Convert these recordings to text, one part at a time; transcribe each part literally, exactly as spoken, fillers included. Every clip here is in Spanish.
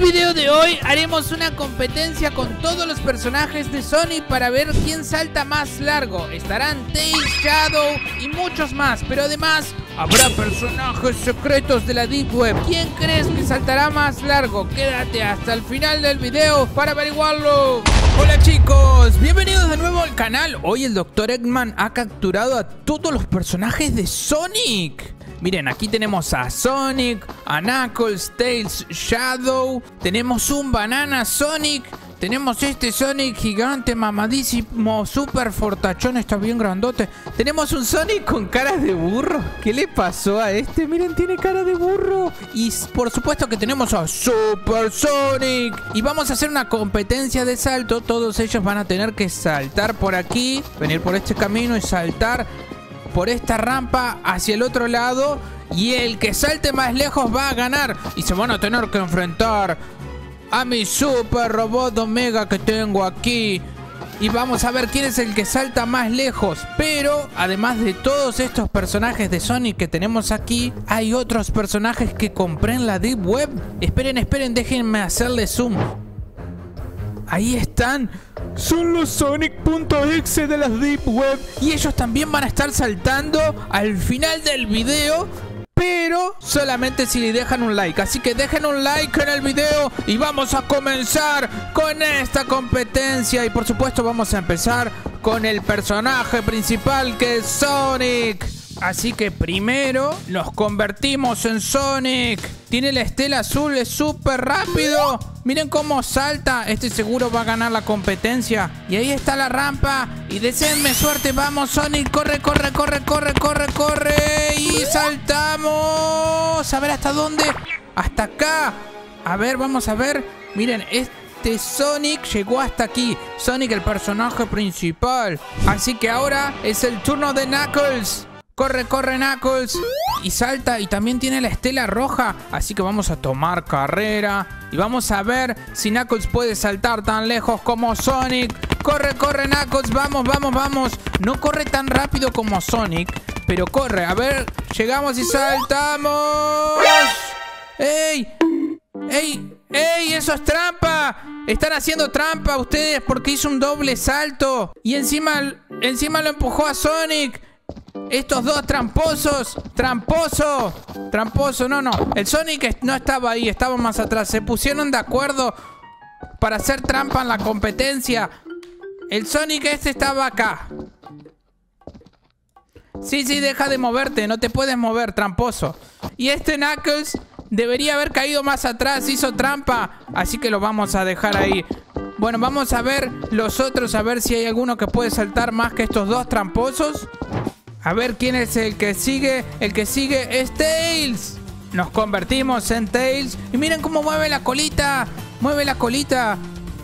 video de hoy haremos una competencia con todos los personajes de Sonic para ver quién salta más largo. Estarán Tails, Shadow y muchos más, pero además habrá personajes secretos de la Deep Web. ¿Quién crees que saltará más largo? Quédate hasta el final del video para averiguarlo. Hola chicos, bienvenidos de nuevo al canal. Hoy el doctor Eggman ha capturado a todos los personajes de Sonic. Miren, aquí tenemos a Sonic, a Knuckles, Tails, Shadow. Tenemos un banana Sonic. Tenemos este Sonic gigante, mamadísimo, super fortachón, está bien grandote. Tenemos un Sonic con cara de burro. ¿Qué le pasó a este? Miren, tiene cara de burro. Y por supuesto que tenemos a Super Sonic. Y vamos a hacer una competencia de salto. Todos ellos van a tener que saltar por aquí, venir por este camino y saltar por esta rampa hacia el otro lado. Y el que salte más lejos va a ganar. Y se van a tener que enfrentar a mi super robot Omega que tengo aquí. Y vamos a ver quién es el que salta más lejos. Pero además de todos estos personajes de Sonic que tenemos aquí, hay otros personajes que compré en la Deep Web. Esperen, esperen, déjenme hacerle zoom. Ahí están. Son los Sonic.exe de la Deep Web. Y ellos también van a estar saltando al final del video, pero solamente si le dejan un like. Así que dejen un like en el video y vamos a comenzar con esta competencia. Y por supuesto vamos a empezar con el personaje principal, que es Sonic. Así que primero nos convertimos en Sonic. Tiene la estela azul, es súper rápido. Miren cómo salta. Este seguro va a ganar la competencia. Y ahí está la rampa. Y deseenme suerte. Vamos, Sonic. Corre, corre, corre, corre, corre, corre. Y saltamos. A ver hasta dónde. Hasta acá. A ver, vamos a ver. Miren, este Sonic llegó hasta aquí. Sonic, el personaje principal. Así que ahora es el turno de Knuckles. Corre, corre, Knuckles. Y salta. Y también tiene la estela roja. Así que vamos a tomar carrera. Y vamos a ver si Knuckles puede saltar tan lejos como Sonic. Corre, corre, Knuckles. Vamos, vamos, vamos. No corre tan rápido como Sonic, pero corre. A ver, llegamos y saltamos. ¡Ey! ¡Ey! ¡Ey! ¡Eso es trampa! Están haciendo trampa ustedes porque hizo un doble salto. Y encima, encima lo empujó a Sonic. Estos dos tramposos. Tramposo. Tramposo, no, no. El Sonic no estaba ahí, estaba más atrás. Se pusieron de acuerdo para hacer trampa en la competencia. El Sonic este estaba acá. Sí, sí, deja de moverte. No te puedes mover, tramposo. Y este Knuckles debería haber caído más atrás. Hizo trampa. Así que lo vamos a dejar ahí. Bueno, vamos a ver los otros. A ver si hay alguno que puede saltar más que estos dos tramposos. A ver quién es el que sigue. El que sigue es Tails. Nos convertimos en Tails. Y miren cómo mueve la colita. Mueve la colita.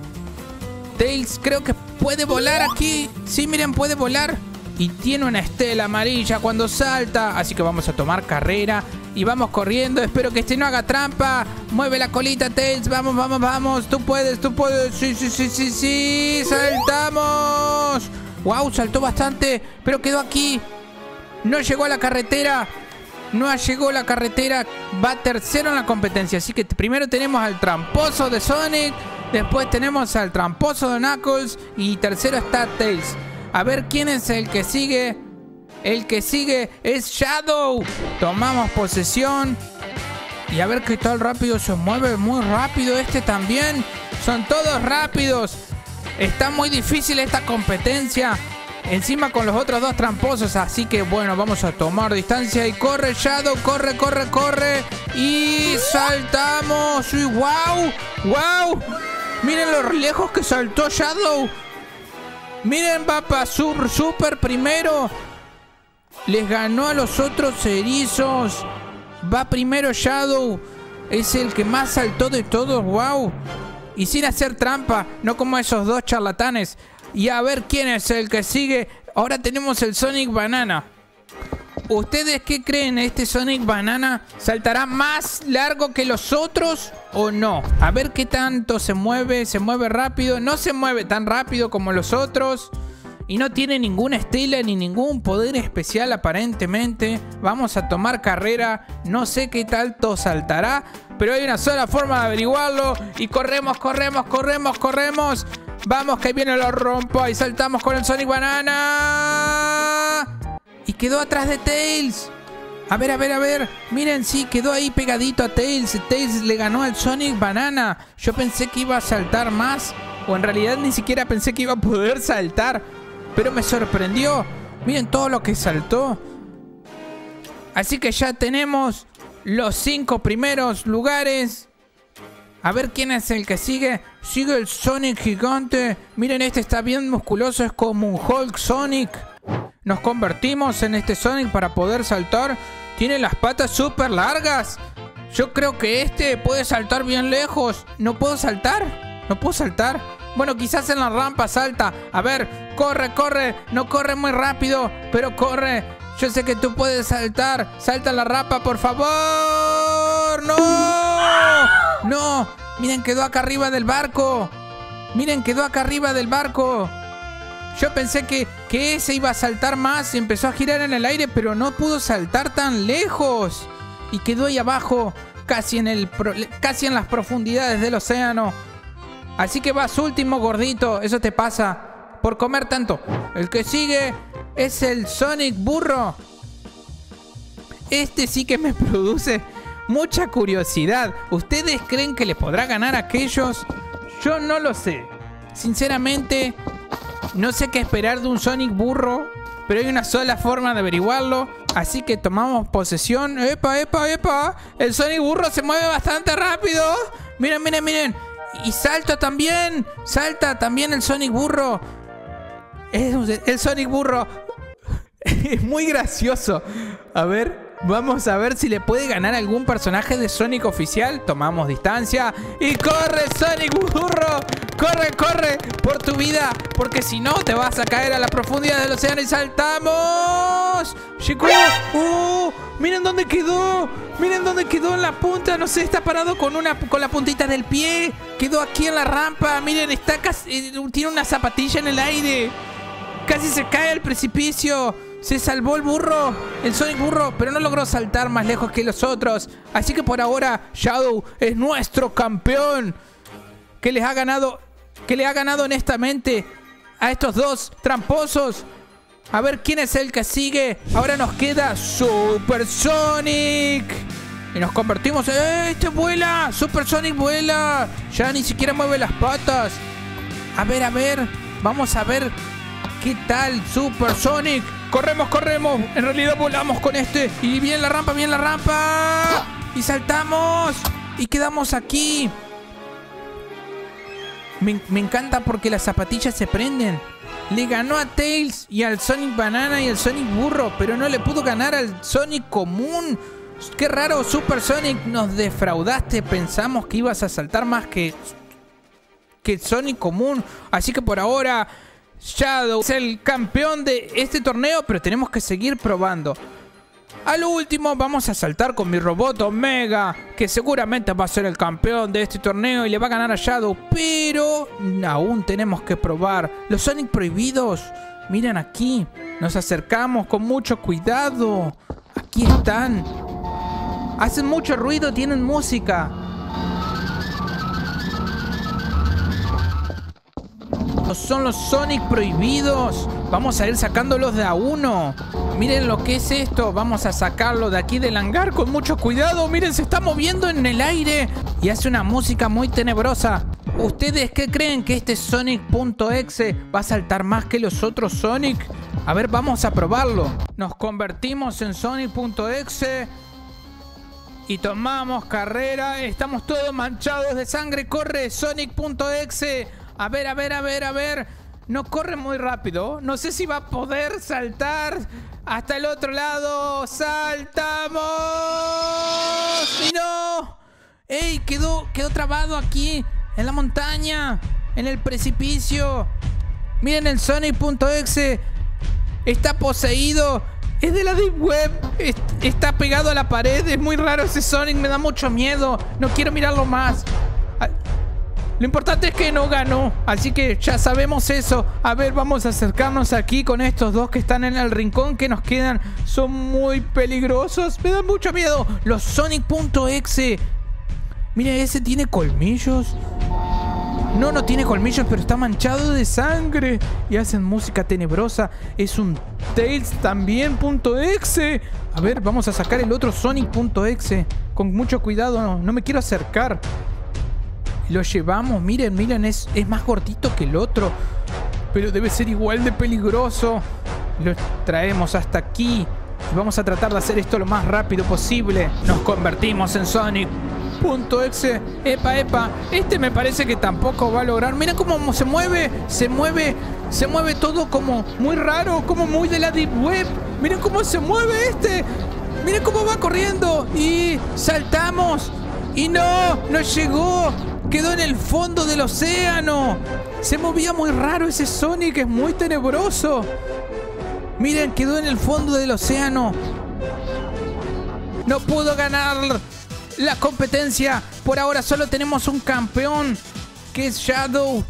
Tails creo que puede volar aquí. Sí, miren, puede volar. Y tiene una estela amarilla cuando salta. Así que vamos a tomar carrera. Y vamos corriendo. Espero que este no haga trampa. Mueve la colita, Tails. Vamos, vamos, vamos. Tú puedes, tú puedes. Sí, sí, sí, sí, sí. Saltamos. Wow, saltó bastante. Pero quedó aquí. No llegó a la carretera. No llegó a la carretera. Va tercero en la competencia. Así que primero tenemos al tramposo de Sonic. Después tenemos al tramposo de Knuckles. Y tercero está Tails. A ver quién es el que sigue. El que sigue es Shadow. Tomamos posesión. Y a ver qué tal rápido se mueve. Muy rápido este también. Son todos rápidos. Está muy difícil esta competencia. Encima con los otros dos tramposos. Así que bueno, vamos a tomar distancia. Y corre Shadow, corre, corre, corre. Y saltamos. Y wow, wow. Miren lo lejos que saltó Shadow. Miren, va para sur, super primero. Les ganó a los otros erizos. Va primero Shadow. Es el que más saltó de todos, wow. Y sin hacer trampa, no como esos dos charlatanes. Y a ver quién es el que sigue. Ahora tenemos el Sonic Banana. ¿Ustedes qué creen? ¿Este Sonic Banana saltará más largo que los otros o no? A ver qué tanto se mueve. Se mueve rápido. No se mueve tan rápido como los otros. Y no tiene ninguna estela ni ningún poder especial aparentemente. Vamos a tomar carrera. No sé qué tanto saltará, pero hay una sola forma de averiguarlo. Y corremos, corremos, corremos, corremos. Vamos, que ahí viene la rompa. Y saltamos con el Sonic Banana. Y quedó atrás de Tails. A ver, a ver, a ver. Miren, sí, quedó ahí pegadito a Tails. Tails le ganó al Sonic Banana. Yo pensé que iba a saltar más. O en realidad ni siquiera pensé que iba a poder saltar. Pero me sorprendió. Miren todo lo que saltó. Así que ya tenemos los cinco primeros lugares. A ver quién es el que sigue. Sigue el Sonic gigante. Miren, este está bien musculoso. Es como un Hulk Sonic. Nos convertimos en este Sonic para poder saltar. Tiene las patas súper largas. Yo creo que este puede saltar bien lejos. ¿No puedo saltar? ¿No puedo saltar? Bueno, quizás en la rampa salta. A ver, corre, corre. No corre muy rápido, pero corre. Yo sé que tú puedes saltar. Salta la rampa, por favor. ¡No! ¡No! Miren, quedó acá arriba del barco. Miren, quedó acá arriba del barco. Yo pensé que, que ese iba a saltar más y empezó a girar en el aire, pero no pudo saltar tan lejos. Y quedó ahí abajo, casi en, el, casi en las profundidades del océano. Así que vas último, gordito. Eso te pasa por comer tanto. El que sigue es el Sonic Burro. Este sí que me produce mucha curiosidad. ¿Ustedes creen que le podrá ganar a aquellos? Yo no lo sé. Sinceramente, no sé qué esperar de un Sonic Burro, pero hay una sola forma de averiguarlo. Así que tomamos posesión. ¡Epa, epa, epa! El Sonic Burro se mueve bastante rápido. Miren, miren, miren. Y salta también. Salta también el Sonic Burro. Es el Sonic Burro. Es muy gracioso. A ver, vamos a ver si le puede ganar algún personaje de Sonic oficial. Tomamos distancia. Y corre, Sonic Burro. Corre, corre por tu vida, porque si no te vas a caer a la profundidad del océano. Y saltamos. Llegó. ¡Uh! Miren dónde quedó. Miren dónde quedó en la punta. No sé, está parado con una con la puntita del pie. Quedó aquí en la rampa. Miren, está casi, tiene una zapatilla en el aire. Casi se cae al precipicio. Se salvó el burro, el Sonic Burro, pero no logró saltar más lejos que los otros. Así que por ahora Shadow es nuestro campeón, que les ha ganado, que le ha ganado honestamente a estos dos tramposos. A ver quién es el que sigue. Ahora nos queda Super Sonic. Y nos convertimos en... ¡Eh, este vuela! Super Sonic vuela. Ya ni siquiera mueve las patas. A ver, a ver. Vamos a ver qué tal Super Sonic. Corremos, corremos. En realidad volamos con este. Y bien la rampa, bien la rampa. Y saltamos. Y quedamos aquí. Me, me encanta porque las zapatillas se prenden. Le ganó a Tails y al Sonic Banana y al Sonic Burro, pero no le pudo ganar al Sonic común. Qué raro, Super Sonic, nos defraudaste. Pensamos que ibas a saltar más que, que el Sonic común. Así que por ahora Shadow es el campeón de este torneo, pero tenemos que seguir probando. A lo último vamos a saltar con mi robot Omega, que seguramente va a ser el campeón de este torneo y le va a ganar a Shadow, pero aún tenemos que probar los Sonic prohibidos. Miren aquí, nos acercamos con mucho cuidado. Aquí están. Hacen mucho ruido, tienen música. Son los Sonic prohibidos. Vamos a ir sacándolos de a uno. Miren lo que es esto. Vamos a sacarlo de aquí del hangar con mucho cuidado. Miren, se está moviendo en el aire y hace una música muy tenebrosa. ¿Ustedes qué creen? ¿Que este Sonic.exe va a saltar más que los otros Sonic? A ver, vamos a probarlo. Nos convertimos en Sonic.exe y tomamos carrera. Estamos todos manchados de sangre. Corre, Sonic.exe. A ver, a ver, a ver, a ver. No corre muy rápido. No sé si va a poder saltar hasta el otro lado. ¡Saltamos! ¡Y no! ¡Ey! Quedó, quedó trabado aquí, en la montaña, en el precipicio. Miren, el Sonic.exe está poseído. Es de la Deep Web. Es, está pegado a la pared. Es muy raro ese Sonic. Me da mucho miedo. No quiero mirarlo más. Lo importante es que no ganó, así que ya sabemos eso. A ver, vamos a acercarnos aquí con estos dos que están en el rincón que nos quedan. Son muy peligrosos, me dan mucho miedo. Los Sonic.exe Mira, ese tiene colmillos. No, no tiene colmillos, pero está manchado de sangre. Y hacen música tenebrosa. Es un Tails también, punto exe. A ver, vamos a sacar el otro Sonic punto exe. Con mucho cuidado, no, no me quiero acercar. Lo llevamos, miren, miren, es, es más gordito que el otro. Pero debe ser igual de peligroso. Lo traemos hasta aquí. Y vamos a tratar de hacer esto lo más rápido posible. Nos convertimos en Sonic punto exe. Epa, epa. Este me parece que tampoco va a lograr. Miren cómo se mueve. Se mueve. Se mueve todo como muy raro. Como muy de la Deep Web. Miren cómo se mueve este. Miren cómo va corriendo. Y saltamos. Y no, no llegó. Quedó en el fondo del océano. Se movía muy raro ese Sonic. Es muy tenebroso. Miren, quedó en el fondo del océano. No pudo ganar la competencia. Por ahora solo tenemos un campeón, que es Shadow.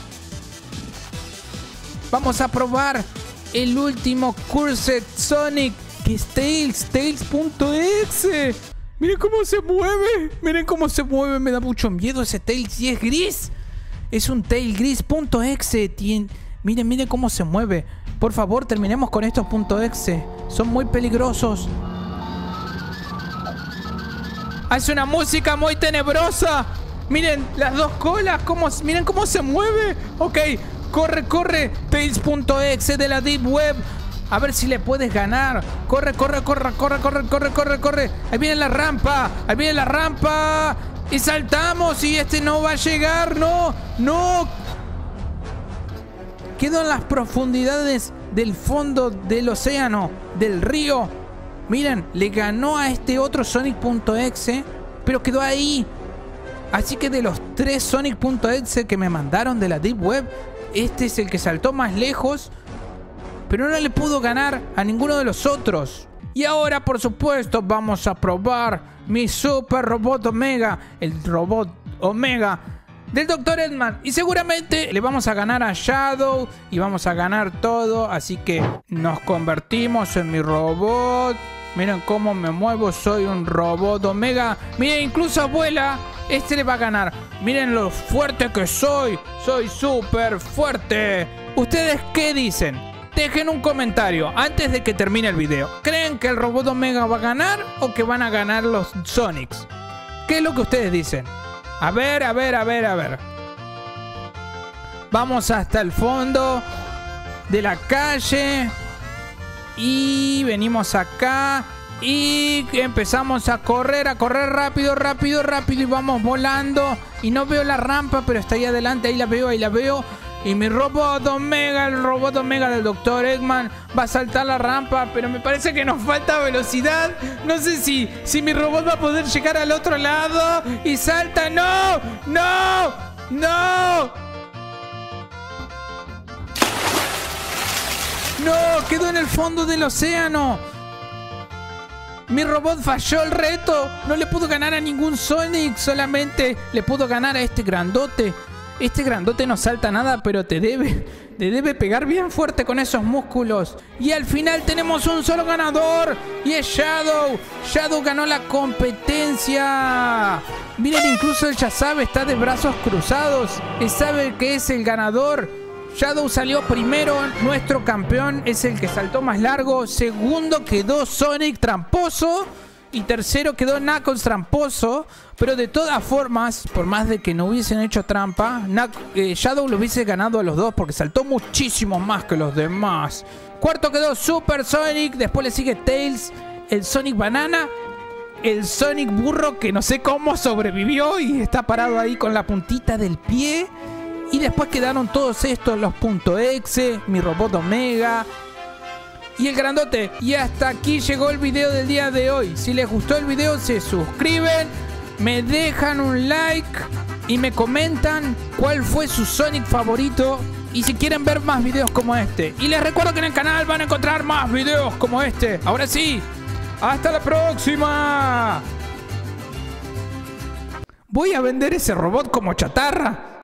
Vamos a probar el último Cursed Sonic, que es Tails. Tails punto exe. Miren cómo se mueve. Miren cómo se mueve. Me da mucho miedo ese Tails. Y es gris. Es un Tails gris punto exe. Miren, miren cómo se mueve. Por favor, terminemos con estos punto exe. Son muy peligrosos. Hace una música muy tenebrosa. Miren las dos colas. Cómo, miren cómo se mueve. Ok, corre, corre. Tails punto exe de la Deep Web. A ver si le puedes ganar. Corre, corre, corre, corre, corre, corre, corre, corre. Ahí viene la rampa. Ahí viene la rampa. Y saltamos. Y este no va a llegar. No, no. Quedó en las profundidades del fondo del océano, del río. Miren, le ganó a este otro Sonic punto exe, pero quedó ahí. Así que de los tres Sonic punto exe que me mandaron de la Deep Web, este es el que saltó más lejos, pero no le pudo ganar a ninguno de los otros. Y ahora, por supuesto, vamos a probar mi Super Robot Omega, el Robot Omega del doctor Eggman. Y seguramente le vamos a ganar a Shadow y vamos a ganar todo. Así que nos convertimos en mi robot. Miren cómo me muevo. Soy un robot Omega. Miren, incluso vuela. Este le va a ganar. Miren lo fuerte que soy. Soy súper fuerte. ¿Ustedes qué dicen? Dejen un comentario antes de que termine el video. ¿Creen que el robot Omega va a ganar o que van a ganar los Sonics? ¿Qué es lo que ustedes dicen? A ver, a ver, a ver, a ver. Vamos hasta el fondo de la calle. Y venimos acá. Y empezamos a correr, a correr rápido, rápido, rápido. Y vamos volando. Y no veo la rampa, pero está ahí adelante. Ahí la veo, ahí la veo. Y mi robot Omega, el robot Omega del doctor Eggman, va a saltar la rampa, pero me parece que nos falta velocidad. No sé si, si mi robot va a poder llegar al otro lado. Y salta. ¡No! ¡No! ¡No! ¡No! Quedó en el fondo del océano. Mi robot falló el reto. No le pudo ganar a ningún Sonic. Solamente le pudo ganar a este grandote. Este grandote no salta nada, pero te debe, te debe pegar bien fuerte con esos músculos. Y al final tenemos un solo ganador. Y es Shadow. Shadow ganó la competencia. Miren, incluso él ya sabe, está de brazos cruzados. Él sabe que es el ganador. Shadow salió primero, nuestro campeón es el que saltó más largo. Segundo quedó Sonic tramposo. Y tercero quedó Knuckles tramposo. Pero de todas formas, por más de que no hubiesen hecho trampa, eh, Shadow lo hubiese ganado a los dos porque saltó muchísimo más que los demás. Cuarto quedó Super Sonic. Después le sigue Tails, el Sonic Banana, el Sonic Burro, que no sé cómo sobrevivió y está parado ahí con la puntita del pie. Y después quedaron todos estos, los punto exe, mi robot Omega y el grandote. Y hasta aquí llegó el video del día de hoy. Si les gustó el video, se suscriben, me dejan un like y me comentan cuál fue su Sonic favorito. Y si quieren ver más videos como este. Y les recuerdo que en el canal van a encontrar más videos como este. Ahora sí, hasta la próxima. Voy a vender ese robot como chatarra.